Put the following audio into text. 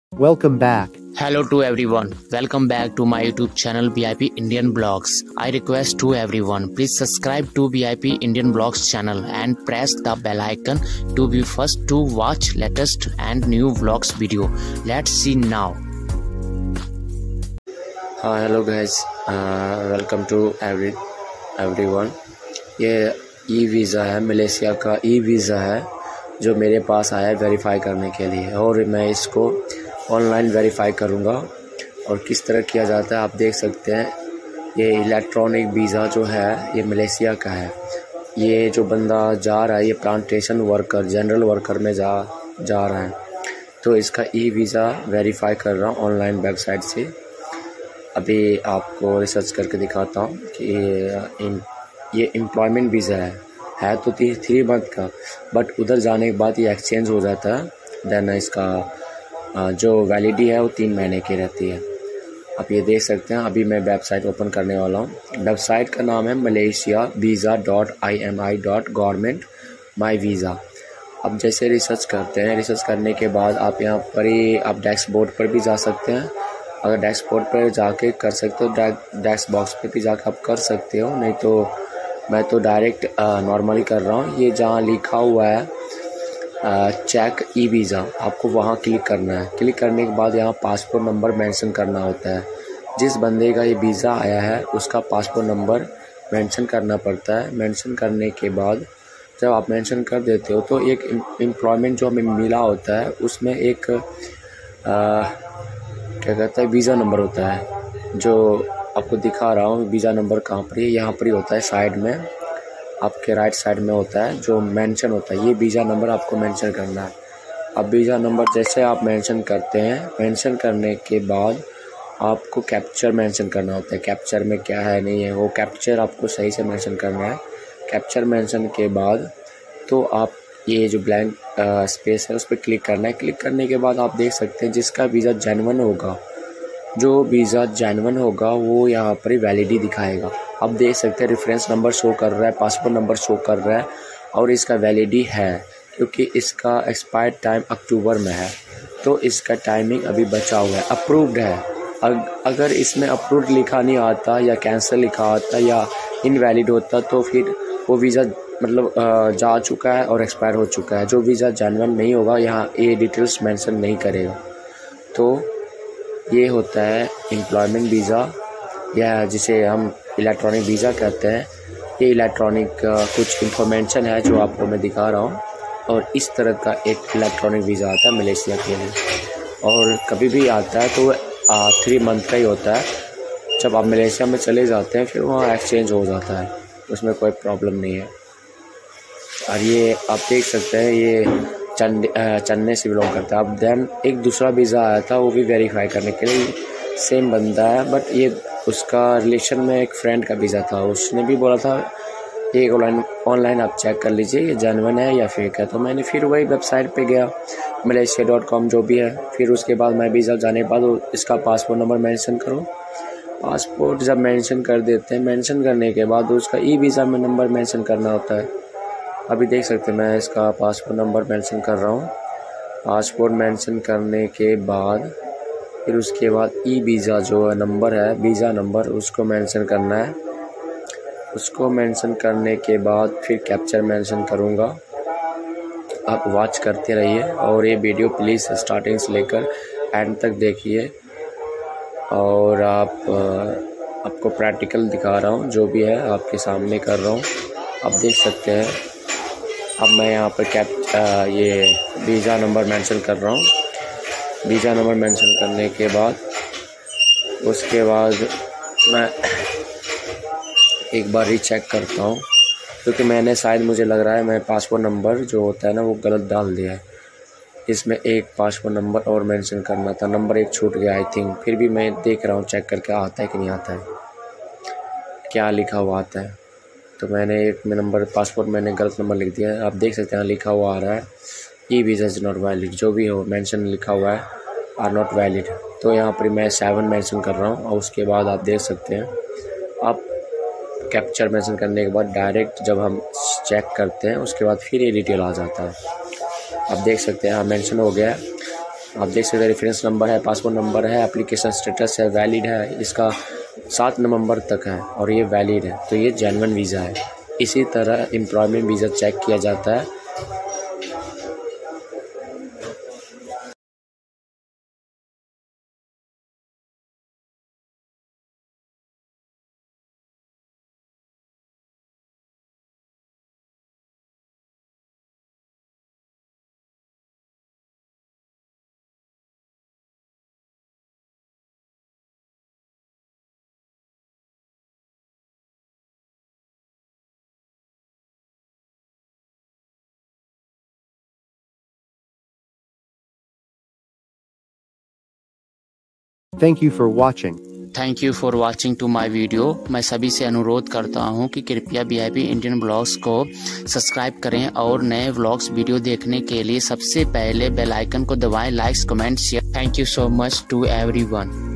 Welcome back. Hello to everyone. Welcome back to my YouTube channel VIP Indian Blogs. I request to everyone, please subscribe to VIP Indian Blogs channel and press the bell icon to be first to watch latest and new vlogs video. Let's see now. Hello guys. Welcome to everyone. ये e visa है, Malaysia का e visa है जो मेरे पास आया है verify करने के लिए, और मैं इसको ऑनलाइन वेरीफाई करूँगा। और किस तरह किया जाता है आप देख सकते हैं। ये इलेक्ट्रॉनिक वीज़ा जो है ये मलेशिया का है। ये जो बंदा जा रहा है ये प्लांटेशन वर्कर, जनरल वर्कर में जा रहा है, तो इसका ई वीज़ा वेरीफाई कर रहा हूँ ऑनलाइन वेबसाइट से। अभी आपको रिसर्च करके दिखाता हूँ कि ये एम्प्लॉयमेंट वीज़ा है तो 3 मंथ का, बट उधर जाने के बाद ये एक्सचेंज हो जाता है। देन इसका जो वैलिडिटी है वो 3 महीने की रहती है। आप ये देख सकते हैं। अभी मैं वेबसाइट ओपन करने वाला हूँ। वेबसाइट का नाम है malaysiavisa.imi.government.my-visa। अब जैसे रिसर्च करते हैं, रिसर्च करने के बाद आप यहाँ पर ही आप डैशबोर्ड पर भी जा सकते हैं। अगर डैशबोर्ड पर जाके कर सकते हो, डैश बॉक्स पे भी जाकर आप कर सकते हो, नहीं तो मैं तो डायरेक्ट नॉर्मली कर रहा हूँ। ये जहाँ लिखा हुआ है चेक ई वीज़ा, आपको वहाँ क्लिक करना है। क्लिक करने के बाद यहाँ पासपोर्ट नंबर मेंशन करना होता है। जिस बंदे का ये वीज़ा आया है उसका पासपोर्ट नंबर मेंशन करना पड़ता है। मेंशन करने के बाद जब आप मेंशन कर देते हो तो एक एम्प्लॉयमेंट जो हमें मिला होता है उसमें एक क्या कहता है वीज़ा नंबर होता है, जो आपको दिखा रहा हूँ। वीज़ा नंबर कहाँ पर है, यहाँ पर ही होता है, साइड में आपके राइट साइड में होता है जो मेंशन होता है। ये वीज़ा नंबर आपको मेंशन करना है। अब वीज़ा नंबर जैसे आप मेंशन करते हैं, मेंशन करने के बाद आपको कैप्चर मेंशन करना होता है। कैप्चर में क्या है नहीं है वो कैप्चर आपको सही से मेंशन करना है। कैप्चर मेंशन के बाद तो आप ये जो ब्लैंक स्पेस है उस पर क्लिक करना है। क्लिक करने के बाद आप देख सकते हैं जिसका वीज़ा जेन्युइन होगा, जो वीज़ा जेन्युइन होगा वो यहाँ पर ही वैलिडिटी दिखाएगा। आप देख सकते हैं रेफरेंस नंबर शो कर रहा है, पासपोर्ट नंबर शो कर रहा है, और इसका वैलिडिटी है क्योंकि इसका एक्सपायर टाइम अक्टूबर में है, तो इसका टाइमिंग अभी बचा हुआ है। अप्रूव्ड है। अगर इसमें अप्रूव्ड लिखा नहीं आता या कैंसिल लिखा आता या इनवैलिड होता तो फिर वो वीज़ा मतलब जा चुका है और एक्सपायर हो चुका है। जो वीज़ा जेन्युइन नहीं होगा यहाँ ये डिटेल्स मेंशन नहीं करेगा। तो ये होता है एम्प्लॉयमेंट वीज़ा, या जिसे हम इलेक्ट्रॉनिक वीज़ा कहते हैं। ये इलेक्ट्रॉनिक कुछ इन्फॉर्मेशन है जो आपको मैं दिखा रहा हूँ, और इस तरह का एक इलेक्ट्रॉनिक वीज़ा आता है मलेशिया के लिए। और कभी भी आता है तो 3 मंथ का ही होता है। जब आप मलेशिया में चले जाते हैं फिर वहाँ एक्सचेंज हो जाता है, उसमें कोई प्रॉब्लम नहीं है। और ये आप देख सकते हैं ये चन्नई से बिलोंग करता है। अब देन एक दूसरा वीज़ा आया था, वो भी वेरीफाई करने के लिए सेम बंदा है, बट ये उसका रिलेशन में एक फ्रेंड का वीज़ा था। उसने भी बोला था ये ऑनलाइन आप चेक कर लीजिए ये जेन्युइन है या फेक है। तो मैंने फिर वही वेबसाइट पे गया, malaysia.com जो भी है। फिर उसके बाद मैं वीज़ा जाने के बाद इसका पासपोर्ट नंबर मेंशन करो। पासपोर्ट जब मेंशन कर देते हैं, मेंशन करने के बाद उसका ई वीज़ा में नंबर मेंशन करना होता है। अभी देख सकते हैं मैं इसका पासपोर्ट नंबर मेंशन कर रहा हूँ। पासपोर्ट मेंशन करने के बाद फिर उसके बाद ई वीज़ा जो नंबर है, वीज़ा नंबर, उसको मेंशन करना है। उसको मेंशन करने के बाद फिर कैप्चर मेंशन करूँगा। आप वॉच करते रहिए और ये वीडियो प्लीज़ स्टार्टिंग से लेकर एंड तक देखिए। और आपको प्रैक्टिकल दिखा रहा हूँ, जो भी है आपके सामने कर रहा हूँ, आप देख सकते हैं। अब मैं यहाँ पर ये वीज़ा नंबर मेंशन कर रहा हूँ। वीज़ा नंबर मेंशन करने के बाद उसके बाद मैं एक बार रीचेक करता हूँ, क्योंकि मैंने शायद मुझे लग रहा है मैं पासपोर्ट नंबर जो होता है ना वो गलत डाल दिया है। इसमें एक पासपोर्ट नंबर और मेंशन करना था, नंबर एक छूट गया आई थिंक। फिर भी मैं देख रहा हूँ चेक करके आता है कि नहीं आता है, क्या लिखा हुआ आता है। तो मैंने एक नंबर पासपोर्ट मैंने गलत नंबर लिख दिया है। आप देख सकते हैं लिखा हुआ आ रहा है e visa is not valid, जो भी हो मेंशन लिखा हुआ है आर नॉट वैलिड। तो यहाँ पर मैं 7 मेंशन कर रहा हूँ। और उसके बाद आप देख सकते हैं आप कैप्चर मेंशन करने के बाद डायरेक्ट जब हम चेक करते हैं उसके बाद फिर ये डिटेल आ जाता है। आप देख सकते हैं हाँ मेंशन हो गया है। आप देख सकते हैं रेफरेंस नंबर है, पासपोर्ट नंबर है, एप्लीकेशन स्टेटस है, वैलिड है, इसका 7 नवंबर तक है और ये वैलिड है, तो ये जेन्युइन वीज़ा है। इसी तरह एम्प्लॉयमेंट वीज़ा चेक किया जाता है। Thank you for watching. Thank you for watching to my video. मैं सभी से अनुरोध करता हूं कि कृपया VIP इंडियन ब्लॉग्स को सब्सक्राइब करें और नए व्लॉग्स वीडियो देखने के लिए सबसे पहले बेल आइकन को दबाएं। Likes, comment, share. Thank you so much to everyone.